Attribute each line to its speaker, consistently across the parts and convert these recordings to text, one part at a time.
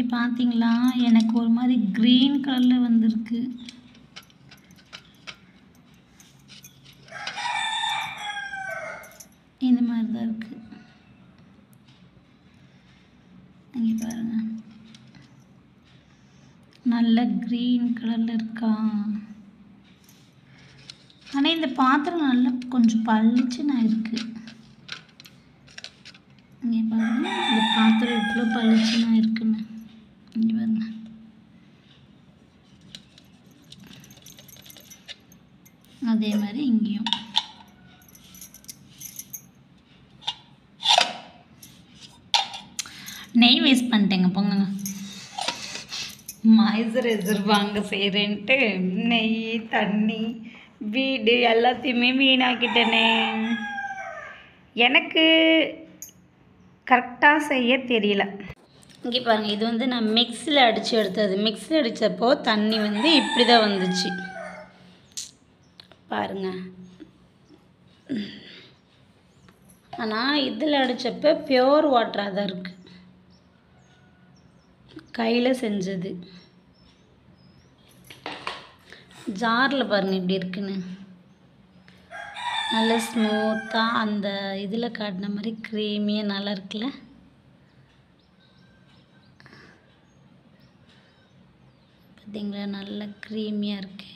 Speaker 1: இங்கே பார்த்தீங்களா, எனக்கு ஒரு மாதிரி க்ரீன் கலரில் வந்திருக்கு. இந்த மாதிரி தான் இருக்குது. இங்கே பாருங்க, நல்ல க்ரீன் கலரில் இருக்கா. ஆனால் இந்த பாத்திரம் நல்லா கொஞ்சம் பளிச்சுன்னு ஆயிருக்கு. இங்கே பாருங்க, இந்த பாத்திரம் எவ்வளோ பளிச்சுன்னு ஆயிருக்குன்னு. இங்கே பாருங்க, அதே மாதிரி இங்கேயும். நெய் வேஸ்ட் பண்ணிட்டேங்க, போங்க. மாய்ஸ்சரைசர் வாங்க செய்கிறேன்ட்டு நெய், தண்ணி, வீடு எல்லாத்தையுமே வீணாக்கிட்டேனே. எனக்கு கரெக்டாக செய்ய தெரியல. இங்கே பாருங்கள், இது வந்து நான் மிக்ஸியில் அடித்து எடுத்தது. மிக்ஸியில் அடித்தப்போ தண்ணி வந்து இப்படி தான் வந்துச்சு பாருங்கள். ஆனால் இதில் அடித்தப்போ பியோர் வாட்டராக தான் இருக்குது. கையில் செஞ்சது. ஜாரில் பாருங்கள் இப்படி இருக்குன்னு. நல்லா ஸ்மூத்தாக அந்த இதில் காட்டின மாதிரி க்ரீமியாக நல்லா இருக்குல்ல. பார்த்தீங்களா, நல்லா க்ரீமியாக இருக்கு.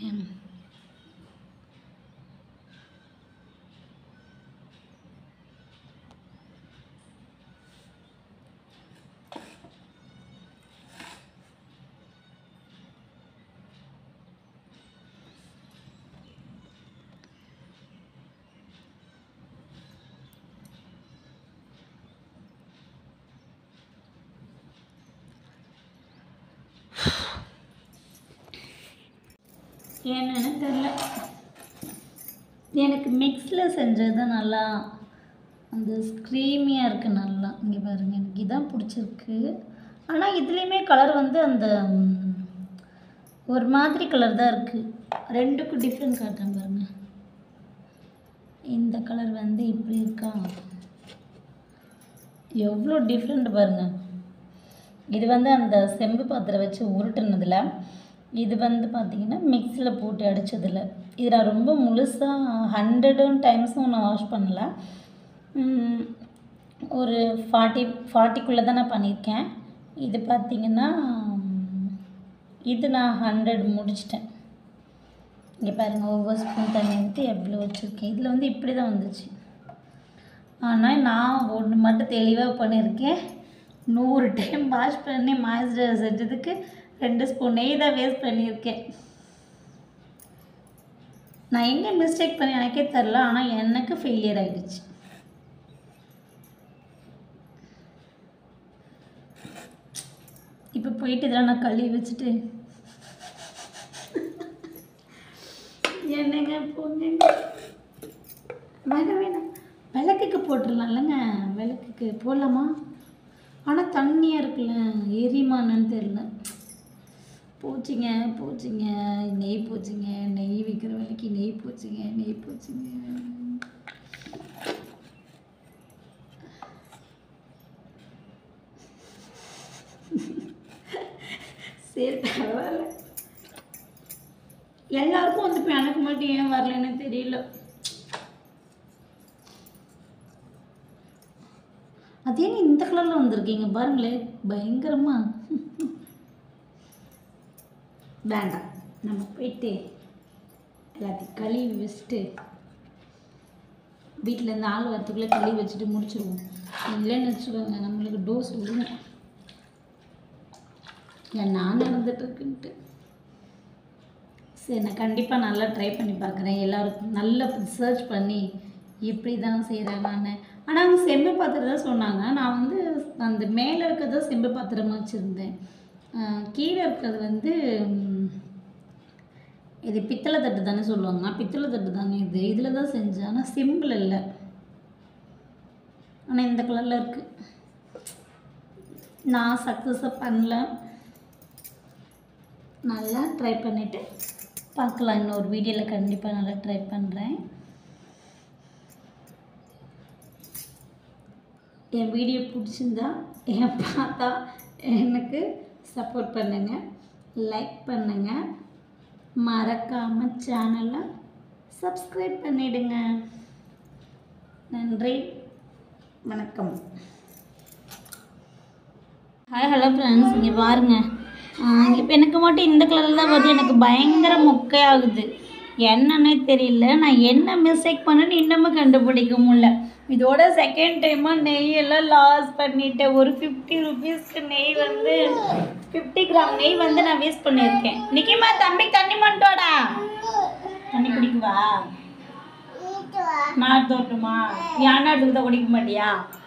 Speaker 1: என்னன்னு தெரியல, எனக்கு மிக்ஸில் செஞ்சது நல்லா அந்த க்ரீமியாக இருக்குது நல்லா. இங்கே பாருங்கள், எனக்கு இதான் பிடிச்சிருக்கு. ஆனால் இதுலேயுமே கலர் வந்து அந்த ஒரு மாதிரி கலர் தான் இருக்குது. ரெண்டுக்கும் டிஃப்ரெண்ட் காட்டுறேன் பாருங்கள். இந்த கலர் வந்து இப்படி இருக்கா, எவ்வளோ டிஃப்ரெண்ட் பாருங்கள். இது வந்து அந்த செம்பு பாத்திரம் வச்சு உருட்டுனதில், இது வந்து பார்த்திங்கன்னா மிக்ஸியில் போட்டு அடித்ததில். இது நான் ரொம்ப முழுசாக 100 டைம்ஸும் நான் வாஷ் பண்ணல. ஒரு 40 தான் நான் பண்ணியிருக்கேன். இது பார்த்திங்கன்னா இது நான் 100 முடிச்சிட்டேன். இங்கே பாருங்கள், ஒவ்வொரு ஸ்பூன் தண்ணி ஊற்றி எவ்வளோ வச்சுருக்கேன். இதில் வந்து இப்படி தான் வந்துச்சு. ஆனால் நான் ஒன்று மட்டும் தெளிவாக பண்ணியிருக்கேன். 100 டைம் வாஷ் பண்ணி மாய்ஸ்சரைசர் செஞ்சதுக்கு 2 ஸ்பூன் நெய் தான் வேஸ்ட் பண்ணியிருக்கேன். நான் எங்கே மிஸ்டேக் பண்ணி எனக்கே தெரில, ஆனால் எனக்கு ஃபெயிலியர் ஆகிடுச்சு. இப்போ போயிட்டு இதெல்லாம் நான் கழுவி வச்சுட்டு என்னங்க போங்க, வேணாம் விளக்குக்கு போட்டுடலாம் இல்லைங்க. விளக்குக்கு போடலாமா? ஆனால் தண்ணியாக இருக்குல்ல, எரிமானன்னு தெரில. போச்சுங்க, நெய் போச்சுங்க, நெய் விற்கிற விலைக்கு நெய் போச்சுங்க. சரி, பரவாயில்ல. எல்லாருக்கும் வந்து இப்போ எனக்கு மட்டும் ஏன் வரலன்னு தெரியல. அதே நீ இந்த கலரில் வந்திருக்கீங்க பாருங்களேன், பயங்கரமாக. வேண்டாம், நம்ம போயிட்டு எல்லாத்தையும் கழுவி வச்சுட்டு வீட்டில் இருந்து ஆள் வரத்துக்குள்ளே கழுவி வச்சுட்டு முடிச்சிடுவோம். இல்லைன்னு வச்சுக்கோங்க, நம்மளுக்கு டோஸ் விடுங்க. நான் நடந்துட்டுருக்குன்ட்டு. சரி, நான் கண்டிப்பாக நல்லா ட்ரை பண்ணி பார்க்குறேன். எல்லோருக்கும் நல்லா சர்ச் பண்ணி இப்படி தான் செய்கிறாங்கன்னு. ஆனால் அவங்க செம்பு பாத்திரம் தான் சொன்னாங்க. நான் வந்து அந்த மேலே இருக்கிறத செம்பு பாத்திரமாக வச்சுருந்தேன். கீழே இருக்கிறது வந்து இது பித்தளை தட்டு தானே சொல்லுவாங்க. பித்தளை தட்டு தானே இது. இதில் தான் செஞ்சேன். ஆனால் சிம்பிள் இல்லை, ஆனால் இந்த கலரில் இருக்குது. நான் சக்ஸஸாக பண்ணல. நல்லா ட்ரை பண்ணிவிட்டு பார்க்கலாம். இன்னொரு வீடியோவில் கண்டிப்பாக நல்லா ட்ரை பண்ணுறேன். என் வீடியோ பிடிச்சிருந்தா பார்த்தா எனக்கு சப்போர்ட் பண்ணுங்கள், லைக் பண்ணுங்கள், மறக்காமல் சேனலை சப்ஸ்கிரைப் பண்ணிவிடுங்க. நன்றி, வணக்கம். ஹாய் ஹலோ ஃப்ரெண்ட்ஸ், இங்கே பாருங்கள். இப்போ எனக்கு மட்டும் இந்த கலரில் தான் வருது. எனக்கு பயங்கர மொக்கையாகுது, என்னன்னே தெரியல. நான் என்ன மிஸ்டேக் பண்ணேன்னு இன்னமும் கண்டுபிடிக்க முடியல. இதோட செகண்ட் டைமாக நெய்யெல்லாம் லாஸ் பண்ணிட்டேன். ஒரு 50 ருபீஸ்க்கு நெய் வந்து 50 கிராம் நெய் வந்து நான் வேஸ்ட் பண்ணியிருக்கேன். நிக்கிமா, தம்பி தண்ணி மட்டும்டா. தண்ணி குடிக்குவா? நான் தோட்டுமா? யானை எடுத்துக்கிட்ட குடிக்க மாட்டியா?